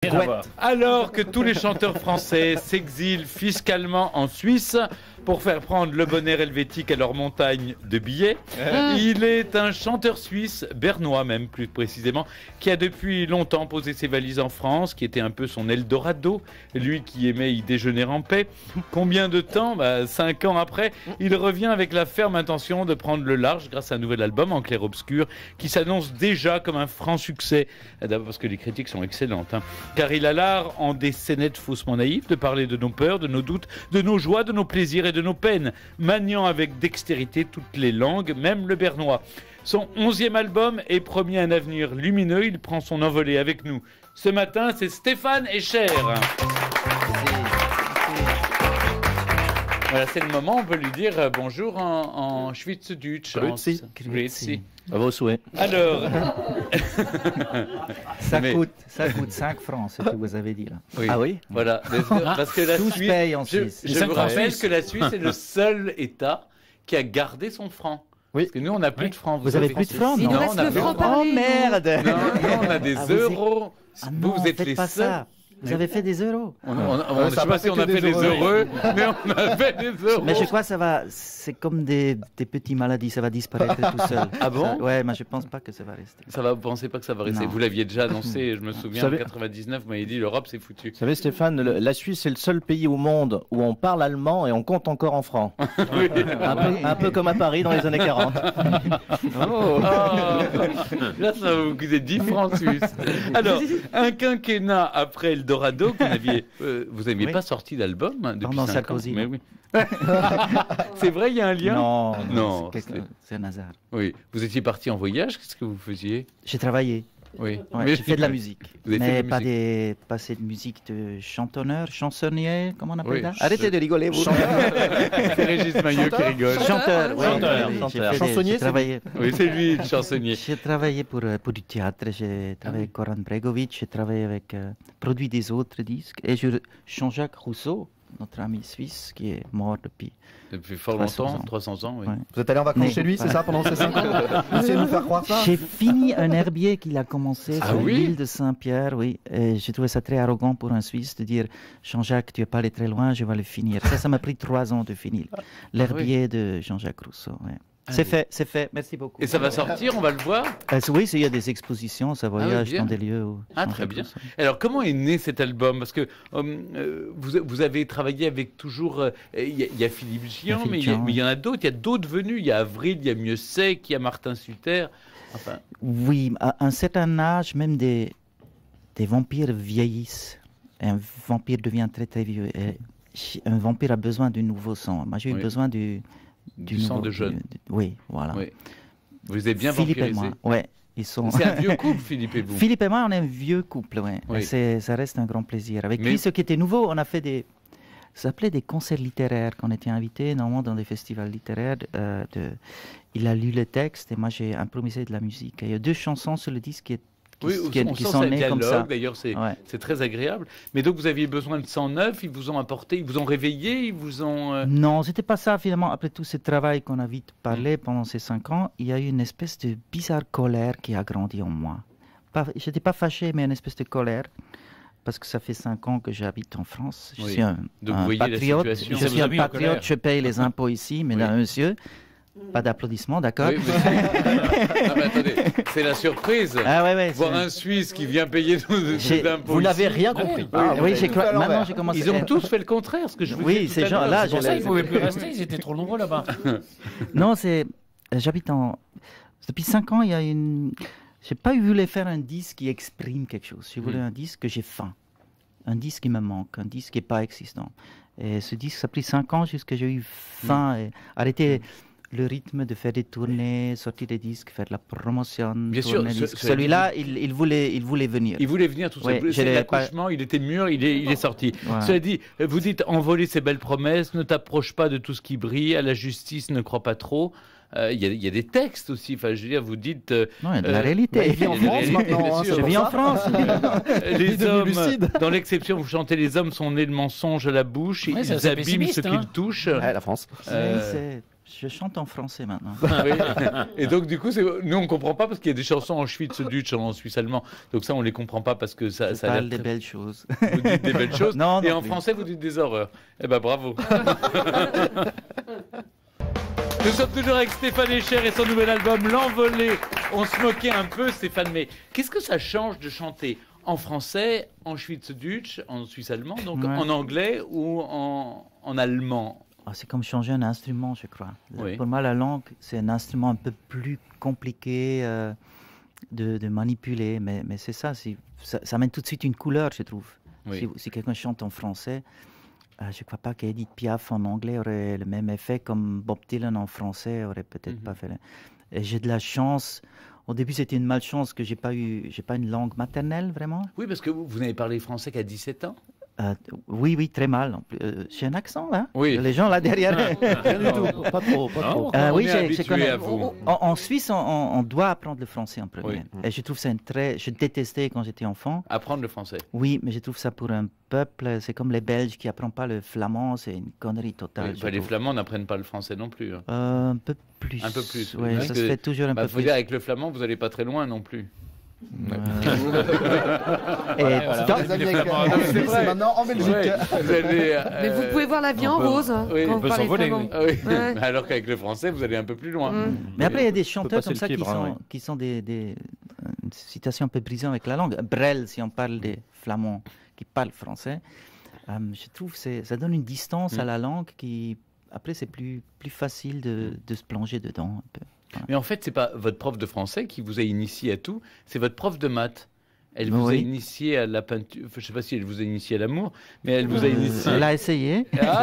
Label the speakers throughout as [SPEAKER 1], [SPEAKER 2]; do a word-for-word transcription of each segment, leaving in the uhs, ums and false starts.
[SPEAKER 1] Rien à voir.
[SPEAKER 2] Alors que tous les chanteurs français s'exilent fiscalement en Suisse pour faire prendre le bon air helvétique à leur montagne de billets,
[SPEAKER 1] Euh.
[SPEAKER 2] il est un chanteur suisse, bernois même plus précisément, qui a depuis longtemps posé ses valises en France, qui était un peu son Eldorado, lui qui aimait y déjeuner en paix. Combien de temps bah, Cinq ans après, il revient avec la ferme intention de prendre le large grâce à un nouvel album en clair-obscur qui s'annonce déjà comme un franc succès. D'abord parce que les critiques sont excellentes, hein. Car il a l'art, en des scénettes faussement naïves, de parler de nos peurs, de nos doutes, de nos joies, de nos plaisirs et de nos peines, maniant avec dextérité toutes les langues, même le bernois. Son onzième album est promis un avenir lumineux. Il prend son envolée avec nous. Ce matin, c'est Stéphane Escher. Voilà, c'est le moment, on peut lui dire euh, bonjour en, en Schweizerdeutsch.
[SPEAKER 3] Grüezi.
[SPEAKER 2] En- Grüezi.
[SPEAKER 3] À vos souhaits.
[SPEAKER 2] Alors,
[SPEAKER 4] Ça,
[SPEAKER 2] Mais-
[SPEAKER 4] coûte, ça coûte cinq francs, ce que vous avez dit là.
[SPEAKER 2] oui.
[SPEAKER 3] Ah oui.
[SPEAKER 2] Voilà, parce que la
[SPEAKER 4] Tous
[SPEAKER 2] Suisse,
[SPEAKER 4] payent en
[SPEAKER 2] je,
[SPEAKER 4] Suisse.
[SPEAKER 2] je
[SPEAKER 1] cinq
[SPEAKER 2] vous
[SPEAKER 1] francs
[SPEAKER 2] rappelle
[SPEAKER 1] suisses.
[SPEAKER 2] que la Suisse est le seul État qui a gardé son franc.
[SPEAKER 3] Oui.
[SPEAKER 2] Parce que nous, on n'a plus
[SPEAKER 1] Oui.
[SPEAKER 2] de francs.
[SPEAKER 4] Vous avez plus de francs,
[SPEAKER 5] Il
[SPEAKER 4] non
[SPEAKER 5] nous
[SPEAKER 2] Non,
[SPEAKER 5] reste
[SPEAKER 2] on a
[SPEAKER 5] le
[SPEAKER 2] plus de
[SPEAKER 5] franc
[SPEAKER 2] francs.
[SPEAKER 5] parler.
[SPEAKER 4] Oh merde
[SPEAKER 2] Non, non, on a des
[SPEAKER 4] Ah, vous êtes-
[SPEAKER 2] euros.
[SPEAKER 4] Ah
[SPEAKER 2] vous,
[SPEAKER 4] non,
[SPEAKER 2] vous êtes
[SPEAKER 4] faites
[SPEAKER 2] les
[SPEAKER 4] pas
[SPEAKER 2] seuls.
[SPEAKER 4] ça. Vous avez fait des euros.
[SPEAKER 2] On, on, on,
[SPEAKER 3] Euh,
[SPEAKER 2] on- je
[SPEAKER 3] ça
[SPEAKER 2] sais
[SPEAKER 3] a
[SPEAKER 2] pas
[SPEAKER 3] pas
[SPEAKER 2] si
[SPEAKER 3] fait
[SPEAKER 2] on
[SPEAKER 3] que
[SPEAKER 2] a
[SPEAKER 3] des
[SPEAKER 2] fait des
[SPEAKER 3] heureux.
[SPEAKER 2] heureux, mais on a fait des euros.
[SPEAKER 4] Mais je crois que ça va, c'est comme des, des petites maladies, ça va disparaître tout seul.
[SPEAKER 2] Ah bon
[SPEAKER 4] Ça- Ouais, mais je pense pas que ça va rester.
[SPEAKER 2] Ça va, vous pensez pas que ça va rester?
[SPEAKER 4] Non.
[SPEAKER 2] Vous l'aviez déjà annoncé, je me souviens,
[SPEAKER 3] savez-
[SPEAKER 2] en quatre-vingt-dix-neuf, vous m'avez dit l'Europe c'est foutu.
[SPEAKER 3] Vous savez, Stéphane, le- la Suisse est le seul pays au monde où on parle allemand et on compte encore en francs.
[SPEAKER 2] Oui.
[SPEAKER 3] Un peu, un peu comme à Paris dans les années quarante.
[SPEAKER 2] Oh. Là, ça va vous coûter dix francs suisses. Alors, un quinquennat après Eldorado, que vous n'aviez euh, vous n'aviez
[SPEAKER 4] Oui.
[SPEAKER 2] pas sorti d'album hein, depuis
[SPEAKER 4] Pendant
[SPEAKER 2] cinq
[SPEAKER 4] Sarkozy,
[SPEAKER 2] ans. Mais
[SPEAKER 4] non.
[SPEAKER 2] oui. C'est vrai, il y a un lien?
[SPEAKER 4] Non,
[SPEAKER 2] Non,
[SPEAKER 4] c'est quelque-
[SPEAKER 2] c'était-
[SPEAKER 4] c'est un hasard.
[SPEAKER 2] Oui. Vous étiez parti en voyage, qu'est-ce que vous faisiez?
[SPEAKER 4] J'ai travaillé,
[SPEAKER 2] Oui.
[SPEAKER 4] ouais,
[SPEAKER 2] Mais-
[SPEAKER 4] j'ai fait de la musique.
[SPEAKER 2] Vous avez fait
[SPEAKER 4] Mais
[SPEAKER 2] de la
[SPEAKER 4] pas,
[SPEAKER 2] musique.
[SPEAKER 4] des, pas cette musique de chantonneur, chansonnier, comment on appelle
[SPEAKER 2] Oui,
[SPEAKER 4] ça
[SPEAKER 2] ch-
[SPEAKER 4] Arrêtez de rigoler, vous.
[SPEAKER 2] C'est Régis Maillot qui rigole.
[SPEAKER 4] Chanteur, ouais,
[SPEAKER 3] Chanteur,
[SPEAKER 4] oui, j'ai
[SPEAKER 3] chanteur.
[SPEAKER 4] fait des-
[SPEAKER 3] Chansonnier,
[SPEAKER 4] j'ai
[SPEAKER 3] c'est
[SPEAKER 4] travaillé.
[SPEAKER 2] Oui, c'est lui, le chansonnier.
[SPEAKER 4] J'ai travaillé pour, euh, pour du théâtre, j'ai travaillé avec Goran Bregovic, j'ai travaillé avec, euh, produit des autres disques. Et je, Jean-Jacques Rousseau, notre ami suisse, qui est mort depuis.
[SPEAKER 2] Depuis fort
[SPEAKER 4] trois cents
[SPEAKER 2] longtemps,
[SPEAKER 4] ans.
[SPEAKER 2] trois cents ans, oui.
[SPEAKER 4] Ouais.
[SPEAKER 6] Vous êtes allé en vacances
[SPEAKER 4] Mais-
[SPEAKER 6] chez lui, c'est
[SPEAKER 4] voilà.
[SPEAKER 6] ça, pendant ces cinq ans? Vous essayez de nous faire croire ça?
[SPEAKER 4] J'ai fini un herbier qu'il a commencé
[SPEAKER 2] Ah
[SPEAKER 4] sur
[SPEAKER 2] oui
[SPEAKER 4] l'île de Saint-Pierre, oui. Et j'ai trouvé ça très arrogant pour un Suisse de dire Jean-Jacques, tu n'es pas allé très loin, je vais le finir. Ça, ça m'a pris trois ans de finir. L'herbier de Jean-Jacques Rousseau. ouais.
[SPEAKER 2] Ah
[SPEAKER 4] C'est
[SPEAKER 2] oui.
[SPEAKER 4] fait, c'est fait. Merci beaucoup.
[SPEAKER 2] Et ça va sortir, on va le voir?
[SPEAKER 4] Euh, c'est- oui, c'est- il y a des expositions, ça voyage
[SPEAKER 2] bien.
[SPEAKER 4] dans des lieux. Où
[SPEAKER 2] Ah,
[SPEAKER 4] Jean-Jacques
[SPEAKER 2] très bien.
[SPEAKER 4] Rousseau.
[SPEAKER 2] Alors, comment est né cet album? Parce que hum, euh, vous, vous avez travaillé avec toujours... euh, Il y, a- il y a Philippe Gian,
[SPEAKER 4] Philippe
[SPEAKER 2] mais il y, a-
[SPEAKER 4] Gian,
[SPEAKER 2] mais il y en a d'autres. Il y a d'autres venus. Il y a Avril, il y a Mieux Sec, il y a Martin Suter. Enfin,
[SPEAKER 4] Oui, à un certain âge, même des, des vampires vieillissent. Et un vampire devient très très vieux. Et ch- un vampire a besoin du nouveau sang. Moi, j'ai eu
[SPEAKER 2] Oui.
[SPEAKER 4] besoin du,
[SPEAKER 2] du sang
[SPEAKER 4] nouveau-
[SPEAKER 2] de jeune.
[SPEAKER 4] du- du- oui, voilà.
[SPEAKER 2] Oui. Vous avez bien
[SPEAKER 4] Philippe et
[SPEAKER 2] vampirisé.
[SPEAKER 4] moi, ouais, ils sont.
[SPEAKER 2] C'est un vieux couple, Philippe et vous.
[SPEAKER 4] Philippe et moi, on est un vieux couple, ouais.
[SPEAKER 2] Oui.
[SPEAKER 4] Et c'est- ça reste un grand plaisir. Avec
[SPEAKER 2] Mais-
[SPEAKER 4] lui, ce qui était nouveau, on a fait des. Ça s'appelait des concerts littéraires, qu'on était invités normalement dans des festivals littéraires. euh, de... Il a lu les textes et moi j'ai improvisé de la musique. Et il y a deux chansons sur le disque qui, est- qui,
[SPEAKER 2] Oui,
[SPEAKER 4] qui-
[SPEAKER 2] on
[SPEAKER 4] qui
[SPEAKER 2] sent
[SPEAKER 4] sont
[SPEAKER 2] ce
[SPEAKER 4] nées comme ça.
[SPEAKER 2] dialogue, d'ailleurs, c'est
[SPEAKER 4] Ouais.
[SPEAKER 2] c'est très agréable. Mais donc, vous aviez besoin de sang neuf, ils vous ont apporté, ils vous ont réveillé, ils vous ont... euh,
[SPEAKER 4] Non, c'était pas ça finalement. Après tout ce travail qu'on a vite parlé
[SPEAKER 2] Mm.
[SPEAKER 4] pendant ces cinq ans, il y a eu une espèce de bizarre colère qui a grandi en moi. Pas, j'étais pas fâché, mais une espèce de colère. Parce que ça fait cinq ans que j'habite en France. Je
[SPEAKER 2] Oui.
[SPEAKER 4] suis un,
[SPEAKER 2] Donc,
[SPEAKER 4] un
[SPEAKER 2] vous voyez la
[SPEAKER 4] patriote.
[SPEAKER 2] situation.
[SPEAKER 4] Je
[SPEAKER 2] Ça
[SPEAKER 4] suis
[SPEAKER 1] vous a
[SPEAKER 4] un
[SPEAKER 1] mis en
[SPEAKER 4] patriote,
[SPEAKER 1] colère.
[SPEAKER 4] je paye les impôts ici, mesdames et messieurs. Pas d'applaudissements, d'accord?
[SPEAKER 2] Oui, mais c'est- non, mais attendez, c'est la surprise.
[SPEAKER 4] Ah ouais, ouais.
[SPEAKER 2] Voir
[SPEAKER 4] c'est-
[SPEAKER 2] un Suisse qui vient payer nos
[SPEAKER 4] J'ai-
[SPEAKER 2] nos impôts.
[SPEAKER 3] Vous n'avez
[SPEAKER 2] ici.
[SPEAKER 3] rien compris.
[SPEAKER 6] Ah,
[SPEAKER 4] oui,
[SPEAKER 6] vous
[SPEAKER 4] j'ai
[SPEAKER 6] avez
[SPEAKER 4] cru-
[SPEAKER 6] fait à
[SPEAKER 4] maintenant
[SPEAKER 6] l'envers.
[SPEAKER 4] j'ai commencé.
[SPEAKER 2] Ils ont tous fait le contraire, ce que je vous
[SPEAKER 4] Oui,
[SPEAKER 2] dis
[SPEAKER 4] ces
[SPEAKER 2] tout à
[SPEAKER 4] gens-
[SPEAKER 2] l'heure.
[SPEAKER 4] là,
[SPEAKER 1] C'est pour
[SPEAKER 4] je
[SPEAKER 1] ça
[SPEAKER 4] l'ai-
[SPEAKER 1] qu'ils ne pouvaient plus rester, ils étaient trop nombreux là-bas.
[SPEAKER 4] Non, c'est. J'habite en. Depuis cinq ans, il y a une. J'ai pas voulu faire un disque qui exprime quelque chose. J'ai voulu
[SPEAKER 2] Mm.
[SPEAKER 4] un disque que j'ai faim. Un disque qui me manque, un disque qui n'est pas existant. Et ce disque, ça a pris cinq ans jusqu'à j'ai eu faim et arrêter le rythme de faire des tournées, sortir des disques, faire de la promotion.
[SPEAKER 2] Bien sûr,
[SPEAKER 4] tourner des
[SPEAKER 2] ce-
[SPEAKER 4] disques.
[SPEAKER 2] ce-
[SPEAKER 4] Celui-là, il, il, voulait, il voulait venir.
[SPEAKER 2] Il voulait venir tout
[SPEAKER 4] Oui,
[SPEAKER 2] simplement.
[SPEAKER 4] je
[SPEAKER 2] C'est
[SPEAKER 4] l'ai
[SPEAKER 2] l'accouchement, il était mûr, il est, il est sorti.
[SPEAKER 4] Voilà.
[SPEAKER 2] Cela dit, vous dites envoler ses belles promesses, ne t'approche pas de tout ce qui brille, à la justice ne crois pas trop. Euh, Il y, a- il y a des textes aussi. Enfin, je veux dire, vous dites. euh,
[SPEAKER 4] Non, il y a de la
[SPEAKER 2] euh,
[SPEAKER 4] réalité.
[SPEAKER 6] bah, il vit en
[SPEAKER 2] Il y a de la
[SPEAKER 6] France
[SPEAKER 2] réalité,
[SPEAKER 6] maintenant,
[SPEAKER 2] bien
[SPEAKER 6] hein,
[SPEAKER 2] sûr.
[SPEAKER 4] Je
[SPEAKER 6] pour
[SPEAKER 4] vis en
[SPEAKER 6] ça.
[SPEAKER 4] France.
[SPEAKER 2] Euh, les
[SPEAKER 6] devenu
[SPEAKER 2] hommes,
[SPEAKER 6] lucide.
[SPEAKER 2] dans l'exception, vous chantez les hommes sont nés de mensonges à la bouche,
[SPEAKER 1] Ouais, c'est
[SPEAKER 2] ils
[SPEAKER 1] assez
[SPEAKER 2] abîment ce
[SPEAKER 1] pessimiste, hein.
[SPEAKER 2] qu'ils touchent.
[SPEAKER 6] Ouais, la France.
[SPEAKER 2] Euh,
[SPEAKER 4] Mais c'est- Je chante en français maintenant.
[SPEAKER 2] Ah oui. Et donc, du coup, c'est- nous, on ne comprend pas parce qu'il y a des chansons en schweizerdeutsch, en suisse allemand. Donc, ça, on ne les comprend pas parce que ça,
[SPEAKER 4] Je
[SPEAKER 2] ça a l'air
[SPEAKER 4] parle des
[SPEAKER 2] très-
[SPEAKER 4] belles choses.
[SPEAKER 2] Vous dites des belles choses.
[SPEAKER 4] Non,
[SPEAKER 2] Et
[SPEAKER 4] non
[SPEAKER 2] en
[SPEAKER 4] plus.
[SPEAKER 2] français, vous dites des horreurs. Eh ben, bravo. Nous sommes toujours avec Stéphane Echer et son nouvel album L'Envolée. On se moquait un peu, Stéphane, mais qu'est-ce que ça change de chanter en français, en schweizerdeutsch, en suisse allemand, donc
[SPEAKER 4] Ouais.
[SPEAKER 2] en anglais ou en, en allemand?
[SPEAKER 4] Ah, c'est comme changer un instrument, je crois.
[SPEAKER 2] Oui.
[SPEAKER 4] Pour moi, la langue, c'est un instrument un peu plus compliqué euh, de, de manipuler, mais, mais c'est ça, c'est- ça, ça amène tout de suite une couleur, je trouve.
[SPEAKER 2] Oui.
[SPEAKER 4] Si, si quelqu'un chante en français, euh, je ne crois pas qu'Edith Piaf en anglais aurait le même effet comme Bob Dylan en français aurait peut-être
[SPEAKER 2] Mhm.
[SPEAKER 4] pas fait. le- Et j'ai de la chance. Au début, c'était une malchance que j'ai pas eu, j'ai pas une langue maternelle vraiment.
[SPEAKER 2] Oui, parce que vous, vous n'avez parlé français qu'à dix-sept ans.
[SPEAKER 4] Euh, oui, oui, très mal. En plus, euh, j'ai un accent là.
[SPEAKER 2] Oui.
[SPEAKER 4] Les gens là derrière.
[SPEAKER 3] Rien du tout. Pas trop, pas trop.
[SPEAKER 4] Euh,
[SPEAKER 2] On
[SPEAKER 4] oui,
[SPEAKER 2] est
[SPEAKER 4] j'ai- j'ai
[SPEAKER 2] habitué
[SPEAKER 4] connu-
[SPEAKER 2] à vous.
[SPEAKER 4] En, en Suisse, on, on- on doit apprendre le français en premier.
[SPEAKER 2] Oui.
[SPEAKER 4] Et je trouve ça une très. Je détestais quand j'étais enfant.
[SPEAKER 2] Apprendre le français.
[SPEAKER 4] Oui, mais je trouve ça pour un peuple, c'est comme les Belges qui apprennent pas le flamand, c'est une connerie totale.
[SPEAKER 2] Oui,
[SPEAKER 4] je
[SPEAKER 2] bah, les
[SPEAKER 4] trouve.
[SPEAKER 2] Flamands n'apprennent pas le français non plus. hein.
[SPEAKER 4] Euh, un peu plus.
[SPEAKER 2] Un peu plus,
[SPEAKER 4] Ouais,
[SPEAKER 2] parce
[SPEAKER 4] ça
[SPEAKER 2] que-
[SPEAKER 4] se fait toujours un
[SPEAKER 2] Bah,
[SPEAKER 4] peu
[SPEAKER 2] faut
[SPEAKER 4] plus.
[SPEAKER 2] dire, avec le flamand, vous n'allez pas très loin non plus.
[SPEAKER 4] Et
[SPEAKER 6] On
[SPEAKER 4] dans-
[SPEAKER 6] s'est fait des amis avec
[SPEAKER 2] Flamands.
[SPEAKER 6] en
[SPEAKER 2] Non, mais c'est
[SPEAKER 6] Suisse
[SPEAKER 2] vrai.
[SPEAKER 6] et maintenant en Belgique.
[SPEAKER 2] Ouais, vous allez, euh,
[SPEAKER 5] Mais vous pouvez voir la vie en
[SPEAKER 1] on peut-
[SPEAKER 5] rose hein,
[SPEAKER 2] oui,
[SPEAKER 5] quand
[SPEAKER 2] on
[SPEAKER 5] vous
[SPEAKER 1] peut
[SPEAKER 5] parlez
[SPEAKER 1] s'envoler,
[SPEAKER 5] flamand.
[SPEAKER 2] Ah oui.
[SPEAKER 5] Ouais.
[SPEAKER 2] Alors qu'avec le français, vous allez un peu plus loin.
[SPEAKER 5] Mm.
[SPEAKER 4] Mais après, il y a des chanteurs
[SPEAKER 3] passer
[SPEAKER 4] comme
[SPEAKER 3] le
[SPEAKER 4] ça qui
[SPEAKER 3] fibre, hein,
[SPEAKER 4] sont,
[SPEAKER 3] ouais.
[SPEAKER 4] qui sont des, des euh, une situation un peu brisante avec la langue. Brel, si on parle des flamands qui parlent français, euh, je trouve que c'est- ça donne une distance
[SPEAKER 2] Mm.
[SPEAKER 4] à la langue qui, après, c'est plus, plus facile de, de se plonger dedans. Un peu.
[SPEAKER 2] Mais en fait, c'est pas votre prof de français qui vous a initié à tout, c'est votre prof de maths. Elle vous a
[SPEAKER 4] Oui.
[SPEAKER 2] initié à la peinture. Enfin, je sais pas si elle vous a initié à l'amour, mais elle vous a initié.
[SPEAKER 4] Elle a essayé.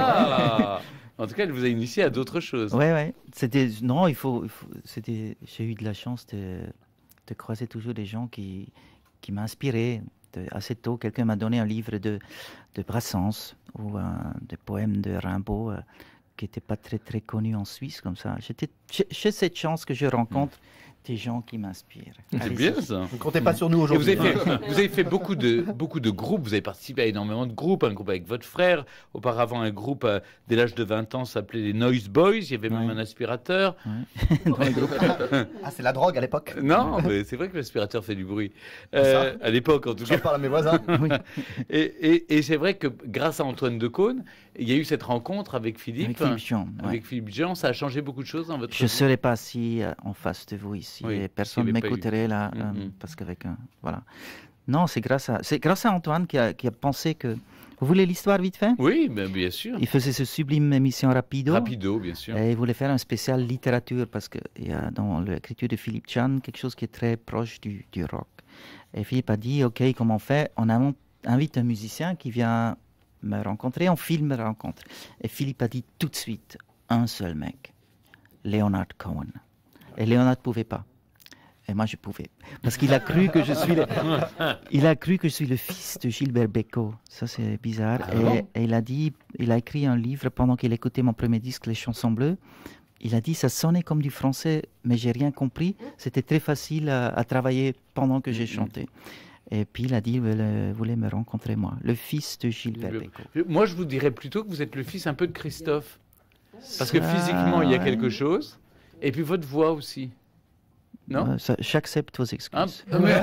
[SPEAKER 2] Ah En tout cas, elle vous a initié à d'autres choses.
[SPEAKER 4] Ouais, ouais. C'était non, il faut. il faut- C'était. J'ai eu de la chance de, de croiser toujours des gens qui qui m'inspiraient. De- Assez tôt, quelqu'un m'a donné un livre de de Brassens ou un, des poèmes de Rimbaud euh, qui n'étaient pas très très connus en Suisse comme ça. J'étais. J'ai j'ai cette chance que je rencontre des gens qui m'inspirent.
[SPEAKER 2] C'est
[SPEAKER 4] Allez,
[SPEAKER 2] bien
[SPEAKER 4] c'est-
[SPEAKER 2] ça.
[SPEAKER 6] Ne comptez pas sur nous
[SPEAKER 2] Et vous
[SPEAKER 6] aujourd'hui.
[SPEAKER 2] avez fait, vous avez fait beaucoup, de, beaucoup de groupes, vous avez participé à énormément de groupes, un groupe avec votre frère, auparavant un groupe euh, dès l'âge de vingt ans s'appelait les Noise Boys, il y avait même
[SPEAKER 4] Ouais.
[SPEAKER 2] un aspirateur.
[SPEAKER 4] Dans les groupes.
[SPEAKER 6] Ah, c'est la drogue à l'époque.
[SPEAKER 2] Non, mais c'est vrai que l'aspirateur fait du bruit. Euh, à l'époque en tout
[SPEAKER 6] J'en
[SPEAKER 2] cas.
[SPEAKER 6] parle à mes voisins.
[SPEAKER 4] Oui.
[SPEAKER 2] Et, et- et c'est vrai que grâce à Antoine Decaune, il y a eu cette rencontre avec Philippe.
[SPEAKER 4] Avec Philippe Jean. ouais.
[SPEAKER 2] Avec Philippe Jean, ça a changé beaucoup de choses dans votre
[SPEAKER 4] Je ne
[SPEAKER 2] vie.
[SPEAKER 4] serais pas assis euh, en face de vous ici
[SPEAKER 2] Oui,
[SPEAKER 4] et
[SPEAKER 2] s'il
[SPEAKER 4] personne
[SPEAKER 2] y
[SPEAKER 4] ne
[SPEAKER 2] avait pas eu-
[SPEAKER 4] m'écouterait là euh,
[SPEAKER 2] Mhm.
[SPEAKER 4] parce qu'avec un voilà. Non, c'est grâce à c'est grâce à Antoine qui a, qui a pensé que vous voulez l'histoire vite fait.
[SPEAKER 2] Oui, ben, bien sûr.
[SPEAKER 4] Il faisait ce sublime émission Rapido.
[SPEAKER 2] Rapido, bien sûr.
[SPEAKER 4] Et il voulait faire un spécial littérature parce qu'il y a dans l'écriture de Philippe Chan quelque chose qui est très proche du, du rock. Et Philippe a dit, OK, comment on fait? On invente- invite un musicien qui vient me rencontrer, on filme la rencontre. Et Philippe a dit tout de suite, un seul mec, Leonard Cohen. Et Leonard ne pouvait pas. Et moi, je pouvais. Parce qu'il a cru que je suis le, il a cru que je suis le fils de Gilbert Bécaud. Ça, c'est bizarre.
[SPEAKER 2] Ah
[SPEAKER 4] et,
[SPEAKER 2] bon
[SPEAKER 4] et il a dit, il a écrit un livre pendant qu'il écoutait mon premier disque, Les Chansons Bleues. Il a dit, ça sonnait comme du français, mais j'ai rien compris. C'était très facile à, à travailler pendant que j'ai chanté. Et puis il a dit, il voulait, voulait me rencontrer moi, le fils de Gilbert
[SPEAKER 2] Le-
[SPEAKER 4] Bécaud.
[SPEAKER 2] Moi, je vous dirais plutôt que vous êtes le fils un peu de Christophe. Parce que
[SPEAKER 4] Ça-
[SPEAKER 2] physiquement, il y a quelque chose. Et puis votre voix aussi. Non
[SPEAKER 4] Euh, ça- J'accepte vos
[SPEAKER 2] Hein
[SPEAKER 4] excuses.
[SPEAKER 2] mais...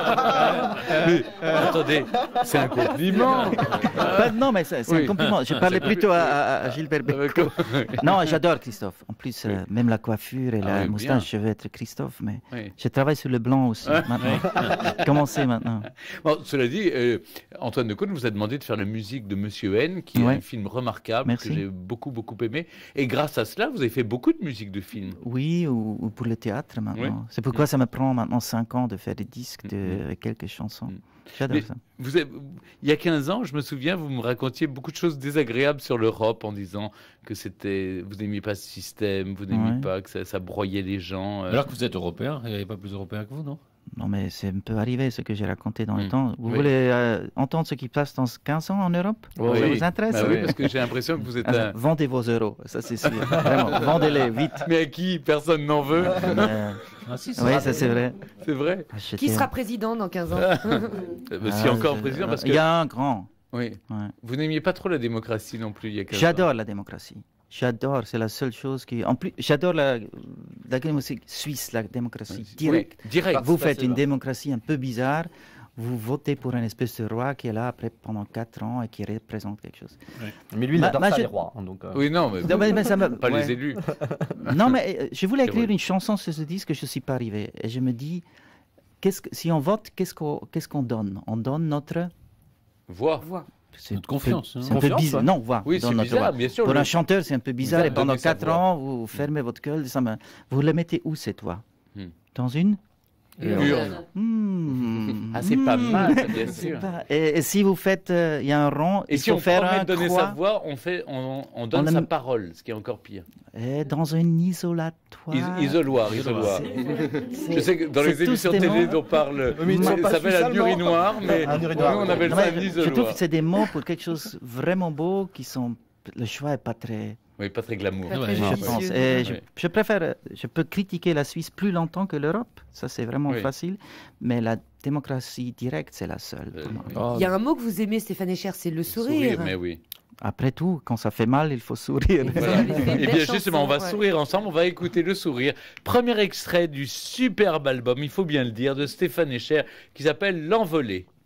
[SPEAKER 2] Mais, attendez, c'est un compliment.
[SPEAKER 4] Pas- non, mais c'est c'est
[SPEAKER 2] Oui.
[SPEAKER 4] un compliment. Je parlais plutôt à, à- à Gilbert Bécaud. Non, j'adore Christophe. En plus, euh, même la coiffure et
[SPEAKER 2] Ah
[SPEAKER 4] la
[SPEAKER 2] oui,
[SPEAKER 4] moustache, je veux être Christophe, mais
[SPEAKER 2] Oui.
[SPEAKER 4] je travaille sur le blanc aussi maintenant. Commencez maintenant.
[SPEAKER 2] Bon, cela dit, euh, Antoine Decaune vous a demandé de faire la musique de Monsieur N, qui est
[SPEAKER 4] Ouais.
[SPEAKER 2] un film remarquable
[SPEAKER 4] Merci.
[SPEAKER 2] que j'ai beaucoup beaucoup aimé. Et grâce à cela, vous avez fait beaucoup de musique de film.
[SPEAKER 4] Oui, ou, ou pour le théâtre maintenant.
[SPEAKER 2] Oui.
[SPEAKER 4] C'est pourquoi ça me prend maintenant cinq ans de faire des disques de avec quelques chansons.
[SPEAKER 2] Mm.
[SPEAKER 4] J'adore
[SPEAKER 2] Mais
[SPEAKER 4] ça.
[SPEAKER 2] vous avez- il y a quinze ans, je me souviens, vous me racontiez beaucoup de choses désagréables sur l'Europe en disant que c'était, vous n'aimiez pas ce système, vous n'aimiez
[SPEAKER 4] Ouais.
[SPEAKER 2] pas que ça, ça broyait les gens. euh.
[SPEAKER 1] Alors que vous êtes européen, il n'y avait pas plus européen que vous, non?
[SPEAKER 4] Non, mais c'est un peu arrivé ce que j'ai raconté dans le
[SPEAKER 2] Mm.
[SPEAKER 4] temps. Vous
[SPEAKER 2] Oui.
[SPEAKER 4] voulez euh, entendre ce qui passe dans quinze ans en Europe?
[SPEAKER 2] Oui.
[SPEAKER 4] Ça vous intéresse?
[SPEAKER 2] Bah oui, parce que j'ai l'impression que vous êtes
[SPEAKER 4] Ah,
[SPEAKER 2] un...
[SPEAKER 4] vendez vos euros, ça c'est sûr. Vraiment, vendez-les vite.
[SPEAKER 2] Mais à qui personne n'en veut.
[SPEAKER 4] Euh,
[SPEAKER 1] Ah si,
[SPEAKER 4] oui, ça c'est vrai.
[SPEAKER 2] C'est vrai.
[SPEAKER 4] Ah,
[SPEAKER 5] Qui
[SPEAKER 4] j'étais-
[SPEAKER 5] sera président dans quinze ans
[SPEAKER 2] Euh, bah, si
[SPEAKER 4] Ah,
[SPEAKER 2] encore
[SPEAKER 4] je-
[SPEAKER 2] président, parce que
[SPEAKER 4] Il y a un grand.
[SPEAKER 2] oui,
[SPEAKER 4] Ouais.
[SPEAKER 2] vous n'aimiez pas trop la démocratie non plus il y a quinze ans.
[SPEAKER 4] J'adore la démocratie. J'adore, c'est la seule chose qui. En plus, j'adore la, la démocratie suisse, la démocratie
[SPEAKER 2] Oui,
[SPEAKER 4] directe.
[SPEAKER 2] direct.
[SPEAKER 4] Vous
[SPEAKER 6] c'est
[SPEAKER 4] faites
[SPEAKER 6] facile,
[SPEAKER 4] une
[SPEAKER 6] hein.
[SPEAKER 4] démocratie un peu bizarre. Vous votez pour un espèce de roi qui est là après pendant quatre ans et qui représente quelque chose.
[SPEAKER 6] Mais lui, il
[SPEAKER 4] Ma-
[SPEAKER 6] adore
[SPEAKER 4] ma-
[SPEAKER 6] ça,
[SPEAKER 4] je-
[SPEAKER 6] les rois. hein, donc, euh,
[SPEAKER 2] Oui, non, mais,
[SPEAKER 4] Non, mais- mais ça me-
[SPEAKER 2] pas
[SPEAKER 4] ouais.
[SPEAKER 2] les élus.
[SPEAKER 4] Non, mais euh, je voulais
[SPEAKER 2] C'est
[SPEAKER 4] écrire
[SPEAKER 2] vrai.
[SPEAKER 4] une chanson sur ce disque, je ne suis pas arrivé. Et je me dis, qu'est-ce que, si on vote, qu'est-ce qu'on qu'est-ce qu'on donne? On donne notre.
[SPEAKER 2] Voix.
[SPEAKER 5] Voix.
[SPEAKER 4] c'est
[SPEAKER 1] Notre
[SPEAKER 4] un peu-
[SPEAKER 1] confiance, hein.
[SPEAKER 4] C'est un peu
[SPEAKER 6] Confiance,
[SPEAKER 4] bizarre.
[SPEAKER 6] ouais.
[SPEAKER 4] Non, voix.
[SPEAKER 2] Oui,
[SPEAKER 4] Dans
[SPEAKER 2] c'est
[SPEAKER 4] notre
[SPEAKER 2] bizarre,
[SPEAKER 4] voix.
[SPEAKER 2] bien sûr.
[SPEAKER 4] Pour
[SPEAKER 2] le-
[SPEAKER 4] un chanteur, c'est un peu bizarre.
[SPEAKER 2] Vous
[SPEAKER 4] Et pendant
[SPEAKER 2] donnez sa
[SPEAKER 4] quatre
[SPEAKER 2] voix.
[SPEAKER 4] ans, vous fermez votre gueule. Ça me... Vous le mettez où, cette voix?
[SPEAKER 2] Hmm.
[SPEAKER 4] Dans une
[SPEAKER 2] Urne.
[SPEAKER 4] Hmm.
[SPEAKER 2] Ah, c'est pas
[SPEAKER 4] Hmm.
[SPEAKER 2] mal, ça, bien
[SPEAKER 4] C'est
[SPEAKER 2] sûr.
[SPEAKER 4] pas- Et, et si vous faites, euh, il y a un rond,
[SPEAKER 2] Et
[SPEAKER 4] il
[SPEAKER 2] si
[SPEAKER 4] faut
[SPEAKER 2] on
[SPEAKER 4] faire
[SPEAKER 2] promet
[SPEAKER 4] un
[SPEAKER 2] de donner
[SPEAKER 4] croix.
[SPEAKER 2] sa voix, on, fait, on, on donne
[SPEAKER 4] On a
[SPEAKER 2] sa
[SPEAKER 4] mis-
[SPEAKER 2] parole, ce qui est encore pire.
[SPEAKER 4] Et dans un isolatoire.
[SPEAKER 2] Is- isoloir, isoloir.
[SPEAKER 4] C'est-
[SPEAKER 2] Je sais que dans
[SPEAKER 4] c'est
[SPEAKER 2] les
[SPEAKER 4] tous
[SPEAKER 2] émissions
[SPEAKER 4] des
[SPEAKER 2] télé
[SPEAKER 4] mots-
[SPEAKER 2] dont parle,
[SPEAKER 6] Mais ils ne sont
[SPEAKER 2] ça
[SPEAKER 6] pas
[SPEAKER 2] s'appelle un
[SPEAKER 6] suisses-allemands.
[SPEAKER 2] urinoir, mais
[SPEAKER 6] Un
[SPEAKER 2] nous
[SPEAKER 6] urinoir,
[SPEAKER 2] on
[SPEAKER 6] oui.
[SPEAKER 2] appelle
[SPEAKER 4] Non,
[SPEAKER 2] ça
[SPEAKER 4] mais
[SPEAKER 2] un
[SPEAKER 4] je trouve
[SPEAKER 2] isoloir.
[SPEAKER 4] que c'est des mots pour quelque chose vraiment beau qui sont. Le choix est pas très.
[SPEAKER 2] Oui, pas très glamour.
[SPEAKER 5] Pas
[SPEAKER 1] Ouais,
[SPEAKER 5] très
[SPEAKER 1] je
[SPEAKER 4] Je
[SPEAKER 5] judicieux.
[SPEAKER 4] pense. Et je,
[SPEAKER 2] Ouais.
[SPEAKER 4] je préfère. euh, Je peux critiquer la Suisse plus longtemps que l'Europe. Ça, c'est vraiment
[SPEAKER 2] Oui.
[SPEAKER 4] facile. Mais la démocratie directe, c'est la seule.
[SPEAKER 2] Euh,
[SPEAKER 4] pour moi.
[SPEAKER 2] oui.
[SPEAKER 1] Oh,
[SPEAKER 5] Il y a un mot que vous aimez, Stéphane Echer, c'est le sourire.
[SPEAKER 2] Sourire, mais oui.
[SPEAKER 4] Après tout, quand ça fait mal, il faut sourire.
[SPEAKER 2] Voilà.
[SPEAKER 5] avez fait une
[SPEAKER 2] Et
[SPEAKER 5] belle
[SPEAKER 2] bien justement, on va
[SPEAKER 5] chanson, ouais.
[SPEAKER 2] sourire ensemble, on va écouter le sourire. Premier extrait du superbe album, il faut bien le dire, de Stéphane Echer, qui s'appelle L'Envolée.